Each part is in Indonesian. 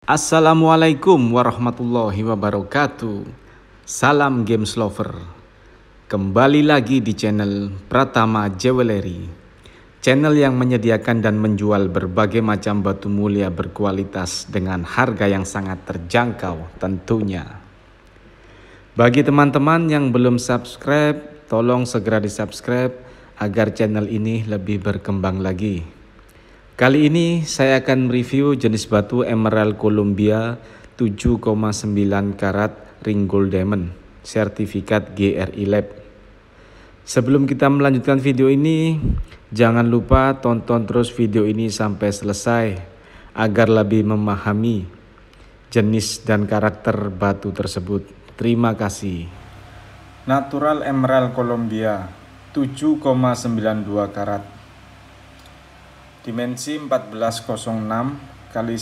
Assalamualaikum warahmatullahi wabarakatuh. Salam games lover. Kembali lagi di channel Pratama Jewelry, channel yang menyediakan dan menjual berbagai macam batu mulia berkualitas dengan harga yang sangat terjangkau tentunya. Bagi teman-teman yang belum subscribe, tolong segera di subscribe agar channel ini lebih berkembang lagi. Kali ini saya akan mereview jenis batu Emerald Columbia 7,9 karat ring gold diamond sertifikat GRI Lab. Sebelum kita melanjutkan video ini, jangan lupa tonton terus video ini sampai selesai agar lebih memahami jenis dan karakter batu tersebut. Terima kasih. Natural Emerald Columbia 7,92 karat, dimensi 1406 kali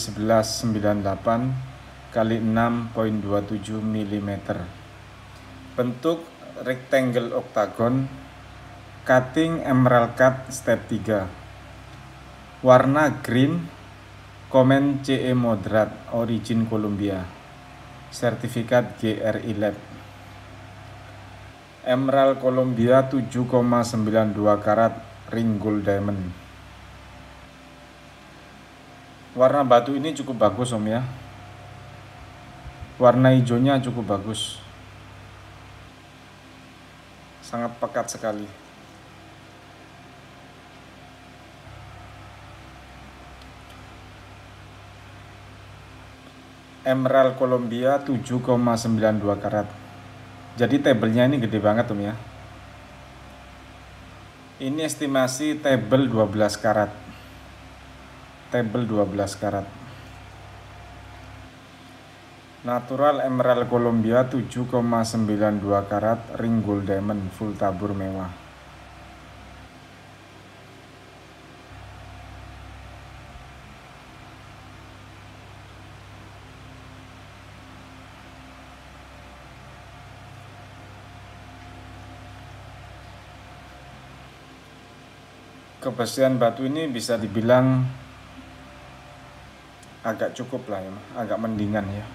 1198 kali 6,27 mm. Bentuk rectangle octagon, cutting emerald cut step 3. Warna green, komen CE moderate, origin Columbia, sertifikat GRI Lab. Emerald Columbia 7,92 karat ring gold diamond. Warna batu ini cukup bagus om ya. Warna hijaunya cukup bagus, sangat pekat sekali. Emerald Columbia 7,92 karat. Jadi tabelnya ini gede banget om ya. Ini estimasi tabel 12 karat. Tabel 12 karat. Natural Emerald Columbia 7,92 karat ring gold diamond full tabur mewah. Kebersihan batu ini bisa dibilang agak cukup lah ya, agak mendingan ya.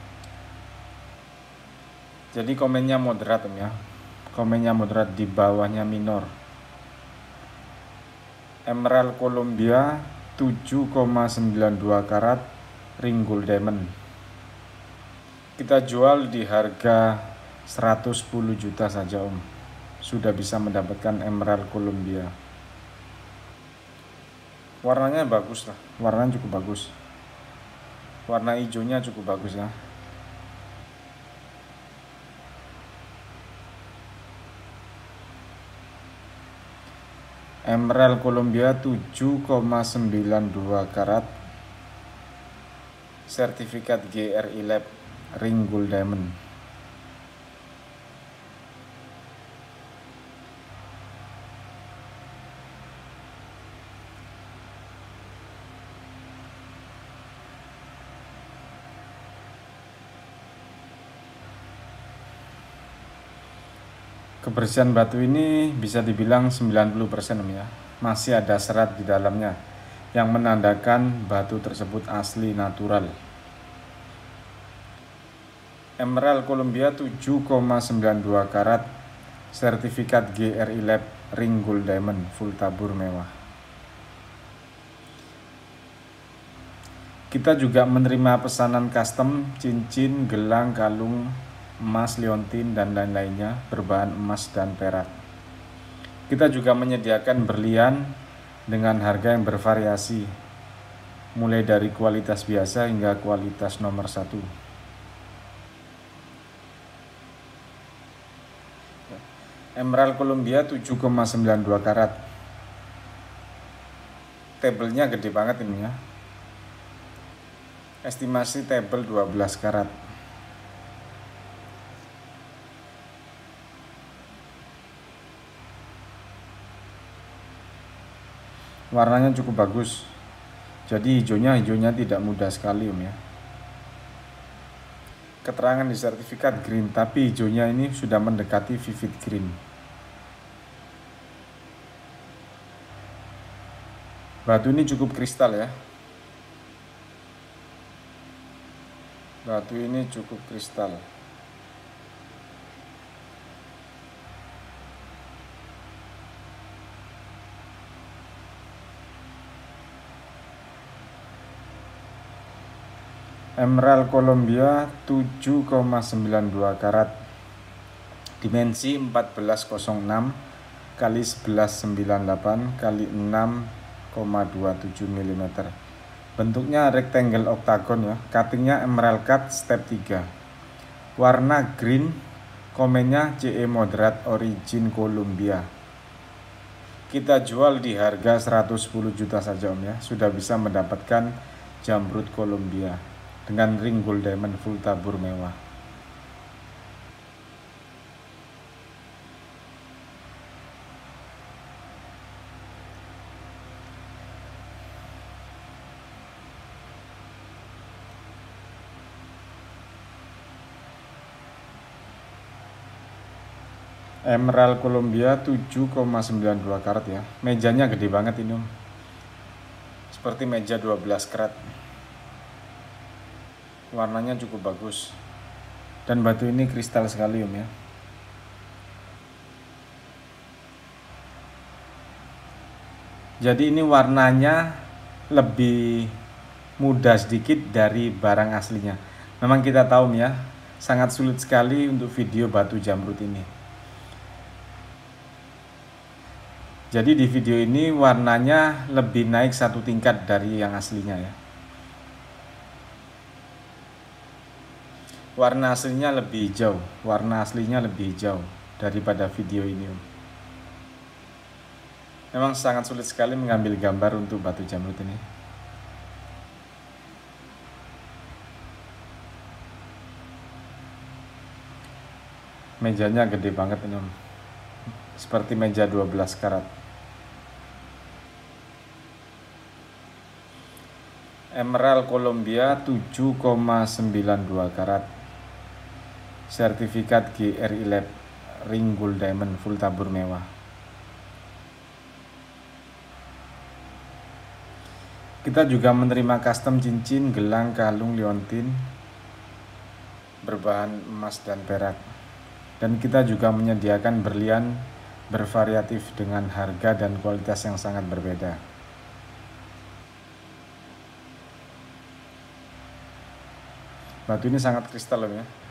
Jadi komennya moderat om ya. Komennya moderat, di bawahnya minor. Emerald Columbia 7,92 karat ring gold diamond. Kita jual di harga 110 juta saja om. Sudah bisa mendapatkan Emerald Columbia. Warnanya bagus lah, warnanya cukup bagus. Warna hijaunya cukup bagus ya. Emerald Columbia 7,92 karat, sertifikat GRI Lab ring gold diamond. Kebersihan batu ini bisa dibilang 90% om ya. Masih ada serat di dalamnya yang menandakan batu tersebut asli natural. Emerald Columbia 7,92 karat, sertifikat GRI Lab ring gold diamond full tabur mewah. Kita juga menerima pesanan custom cincin, gelang, kalung, emas, liontin, dan lain-lainnya berbahan emas dan perak. Kita juga menyediakan berlian dengan harga yang bervariasi, mulai dari kualitas biasa hingga kualitas nomor 1. Emerald Columbia 7,92 karat. Tabelnya gede banget ini ya. Estimasi tabel 12 karat. Warnanya cukup bagus. Jadi hijaunya tidak muda sekali om ya. Keterangan di sertifikat green, tapi hijaunya ini sudah mendekati vivid green. Batu ini cukup kristal ya. Batu ini cukup kristal. Emerald Colombia 7,92 karat. Dimensi 1406 kali 1198 kali 6,27 mm. Bentuknya rectangle oktagon ya. Cuttingnya emerald cut step 3. Warna green. Komennya CE Moderate Origin Colombia. Kita jual di harga 110 juta saja Om ya. Sudah bisa mendapatkan jamrut Colombia dengan ring gold diamond full tabur mewah. Emerald Colombia 7,92 karat ya. Mejanya gede banget ini Om. Seperti meja 12 karat. Warnanya cukup bagus. Dan batu ini kristal sekali Om ya. Jadi ini warnanya lebih muda sedikit dari barang aslinya. Memang kita tahu ya, sangat sulit sekali untuk video batu jamrut ini. Jadi di video ini warnanya lebih naik satu tingkat dari yang aslinya ya. Warna aslinya lebih hijau, daripada video ini. Memang sangat sulit sekali mengambil gambar untuk batu jamrut ini. Mejanya gede banget ini Om. Seperti meja 12 karat. Emerald Colombia 7,92 karat. Sertifikat GRI Lab ring gold diamond full tabur mewah. Kita juga menerima custom cincin, gelang, kalung, liontin berbahan emas dan perak. Dan kita juga menyediakan berlian bervariatif dengan harga dan kualitas yang sangat berbeda. Batu ini sangat kristal loh ya.